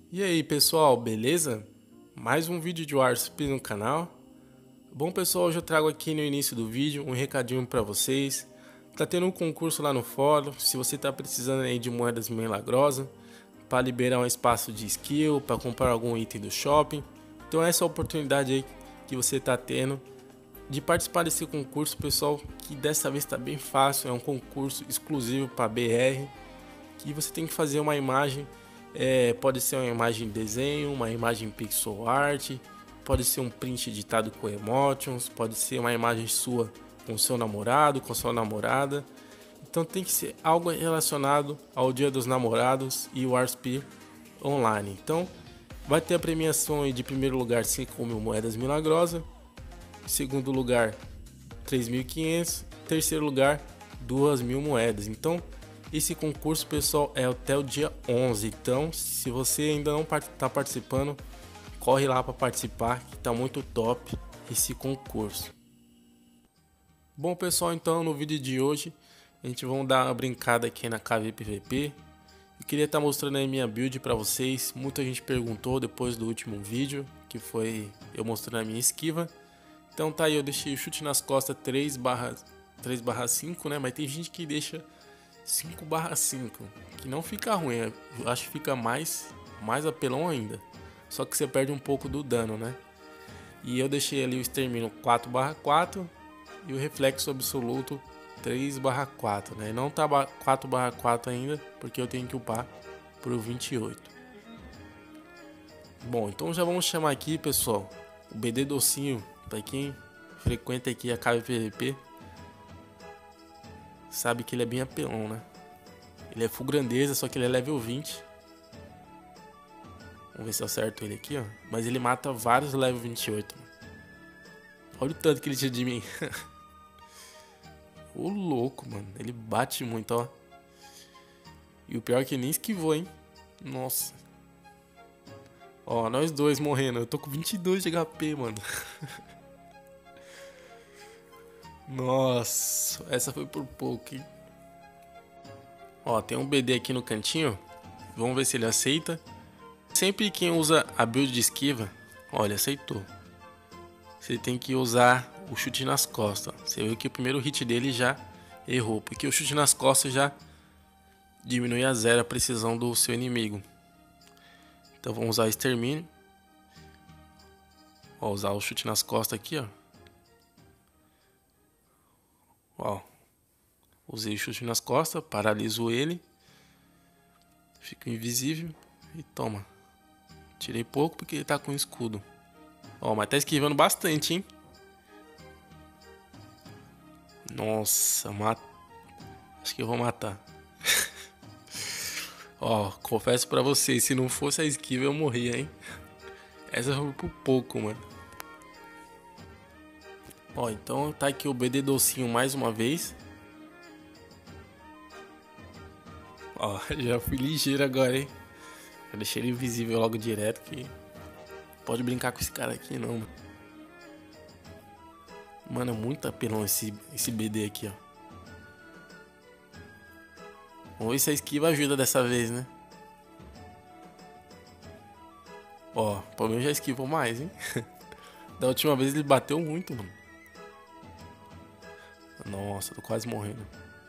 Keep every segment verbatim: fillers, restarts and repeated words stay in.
E aí pessoal, beleza? Mais um vídeo de Warspeed no canal. Bom pessoal, hoje eu trago aqui no início do vídeo um recadinho para vocês. Tá tendo um concurso lá no fórum, se você tá precisando aí de moedas milagrosas para liberar um espaço de skill, para comprar algum item do shopping. Então essa é a oportunidade aí que você tá tendo de participar desse concurso, pessoal, que dessa vez está bem fácil. É um concurso exclusivo para B R, que você tem que fazer uma imagem. É, pode ser uma imagem de desenho, uma imagem pixel art, pode ser um print editado com emotions, pode ser uma imagem sua com seu namorado, com sua namorada. Então tem que ser algo relacionado ao Dia dos Namorados e o Warspeed Online. Então vai ter a premiação de primeiro lugar cinco mil moedas milagrosas, segundo lugar três mil e quinhentos, terceiro lugar duas mil moedas. Então esse concurso, pessoal, é até o dia onze. Então, se você ainda não está participando, corre lá para participar, que tá muito top esse concurso. Bom, pessoal, então no vídeo de hoje a gente vai dar uma brincada aqui na K V P V P. Eu queria estar tá mostrando aí minha build para vocês. Muita gente perguntou depois do último vídeo, que foi eu mostrando a minha esquiva. Então tá aí, eu deixei o chute nas costas três barra cinco, né? Mas tem gente que deixa cinco barra cinco, que não fica ruim, eu acho que fica mais, mais apelão ainda, só que você perde um pouco do dano, né? E eu deixei ali o extermínio quatro barra quatro e o reflexo absoluto três barra quatro, né? Não tá quatro barra quatro ainda, porque eu tenho que upar pro vinte e oito. Bom, então já vamos chamar aqui, pessoal, o B D Docinho, para quem frequenta aqui a K V P V P. Sabe que ele é bem apelão, né? Ele é full grandeza, só que ele é level vinte. Vamos ver se eu acerto ele aqui, ó. Mas ele mata vários level vinte e oito. Olha o tanto que ele tira de mim. Ô louco, mano. Ele bate muito, ó. E o pior é que ele nem esquivou, hein? Nossa. Ó, nós dois morrendo. Eu tô com vinte e dois de H P, mano. Nossa, essa foi por pouco, hein? Ó, tem um B D aqui no cantinho. Vamos ver se ele aceita. Sempre quem usa a build de esquiva, olha, aceitou. Você tem que usar o chute nas costas. Você viu que o primeiro hit dele já errou, porque o chute nas costas já diminui a zero a precisão do seu inimigo. Então vamos usar extermínio. Ó, usar o chute nas costas aqui, ó. Ó, usei o chute nas costas, paraliso ele, fica invisível e toma. Tirei pouco porque ele tá com escudo. Ó, mas tá esquivando bastante, hein? Nossa, mata. Acho que eu vou matar. Ó, confesso pra vocês, se não fosse a esquiva eu morria, hein? Essa foi por pouco, mano. Ó, então tá aqui o B D Docinho mais uma vez. Ó, já fui ligeiro agora, hein? Eu deixei ele invisível logo direto, que pode brincar com esse cara aqui não, mano. Mano, é muito apelão esse, esse B D aqui, ó. Vamos ver se a esquiva ajuda dessa vez, né? Ó, pelo menos já esquivou mais, hein? Da última vez ele bateu muito, mano. Nossa, tô quase morrendo.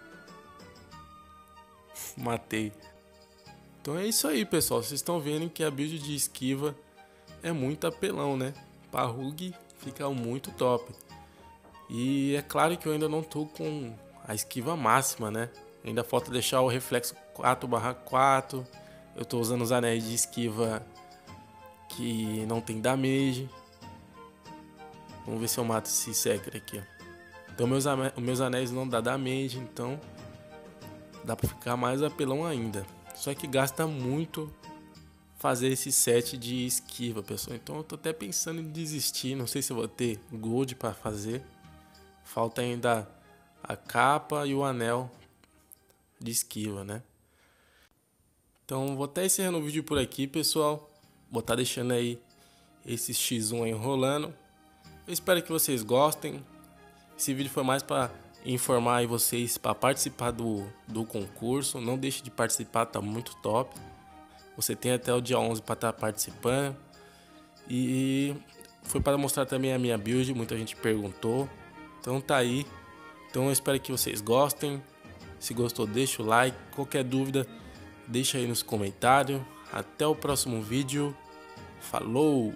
Matei. Então é isso aí, pessoal. Vocês estão vendo que a build de esquiva é muito apelão, né? Pra Rug fica muito top. E é claro que eu ainda não tô com a esquiva máxima, né? Ainda falta deixar o reflexo quatro barra quatro. Eu tô usando os anéis de esquiva que não tem damage. Vamos ver se eu mato esse Secret aqui, ó. Então meus, meus anéis não dá damage, então dá pra ficar mais apelão ainda. Só que gasta muito fazer esse set de esquiva, pessoal. Então eu tô até pensando em desistir. Não sei se eu vou ter gold pra fazer. Falta ainda a capa e o anel de esquiva, né? Então vou até encerrando o vídeo por aqui, pessoal. Vou estar deixando aí esse X um aí rolando. Eu espero que vocês gostem. Esse vídeo foi mais para informar aí vocês para participar do, do concurso. Não deixe de participar, tá muito top. Você tem até o dia onze para estar participando. E foi para mostrar também a minha build, muita gente perguntou. Então tá aí. Então eu espero que vocês gostem. Se gostou, deixa o like. Qualquer dúvida, deixa aí nos comentários. Até o próximo vídeo. Falou!